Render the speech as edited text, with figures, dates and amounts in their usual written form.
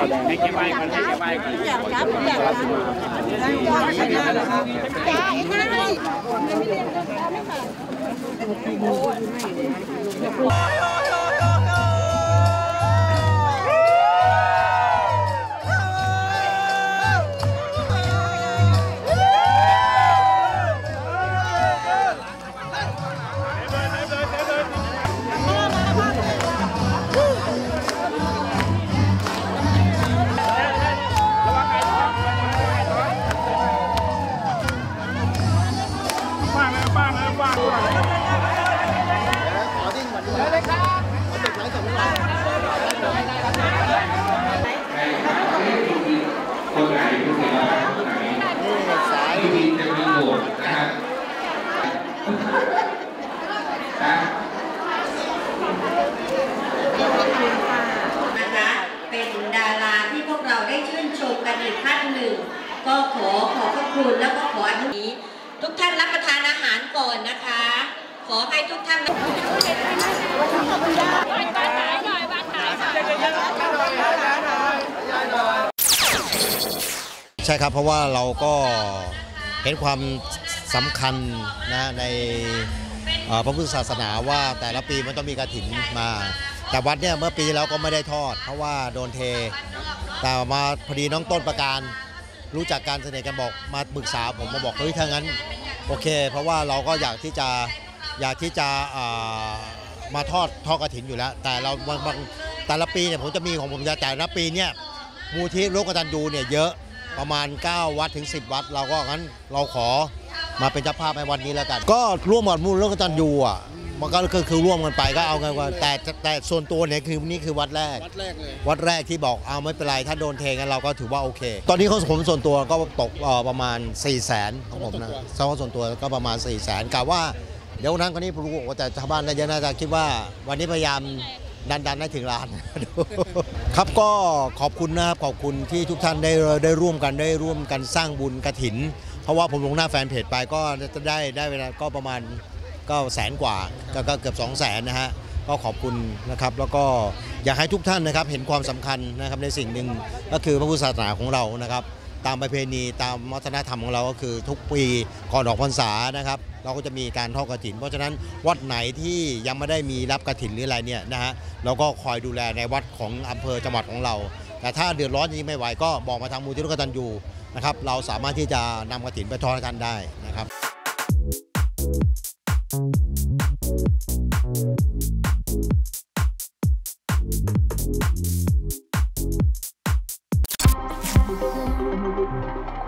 ให้เก็บไว้กันให้เก็บไว้กันอยากจับอยากจับจ้าไอ้ท่านนี่ไม่เรียนกันไม่ค่ะคนไหนผู้เสียหายคนไหนที่มีจะมีโหวตนะครับนะคะเป็นดาราที่พวกเราได้ชื่นชมกันอีกท่านหนึ่งก็ขอขอบพระคุณแล้วก็ขออนุญาตทุกท่านรับประทานอาหารก่อนนะคะขอให้ทุกท่านใช่ครับเพราะว่าเราก็เห็นความสำคัญนะในพระพุทธศาสนาว่าแต่ละปีมันต้องมีกฐินมาแต่วัดเนี่ยเมื่อปีที่แล้วก็ไม่ได้ทอดเพราะว่าโดนเทแต่มาพอดีน้องต้นประการรู้จักการเสนอกันบอกมาปรึกษาผมมาบอกเฮ้ยถ้างั้นโอเคเพราะว่าเราก็อยากที่จะมาทอดกฐินอยู่แล้วแต่เราแต่ละปีเนี่ยผมจะมีของผมจะแต่ละปีเนี่ยมูลที่ร่วมกตัญญูเนี่ยเยอะประมาณ9วัดถึง10วัดเราก็งั้นเราขอมาเป็นเจ้าภาพในวันนี้แล้วกันก็ร่วมกับมูลร่วมกตัญญูอ่ะมันก็คือร่วมกันไปก็เอากันว่าแต่ส่วนตัวเนี่ยคือนี่คือวัดแรกที่บอกเอาไม่เป็นไรถ้าโดนเทกันเราก็ถือว่าโอเคตอนนี้ของผมส่วนตัวก็ตกประมาณ400,000ของผมนะส่วนตัวก็ประมาณ400,000กะว่าเดี๋ยวนั้นคนนี้รู้ว่าแต่ชาวบ้านน่าจะคิดว่าวันนี้พยายามดันให้ถึงล้านครับก็ขอบคุณนะครับขอบคุณที่ทุกท่านได้ร่วมกันสร้างบุญกฐินเพราะว่าผมลงหน้าแฟนเพจไปก็จะได้เวลาก็ประมาณก็100,000 กว่าก็เกือบ200,000นะฮะก็ขอบคุณนะครับแล้วก็อยากให้ทุกท่านนะครับเห็นความสำคัญนะครับในสิ่งหนึ่งก็คือพระพุทธศาสนาของเรานะครับตามประเพณีตามวัฒนธรรมของเราก็คือทุกปีก่อนออกพรรษานะครับเราก็จะมีการทอดกฐินเพราะฉะนั้นวัดไหนที่ยังไม่ได้มีรับกฐินหรืออะไรเนี่ยนะฮะเราก็คอยดูแลในวัดของอำเภอจังหวัดของเราแต่ถ้าเดือดร้อนจริงไม่ไหวก็บอกมาทางมูลที่ร่วมกตัญญูนะครับเราสามารถที่จะนำกฐินไปทอดให้ท่านได้นะครับ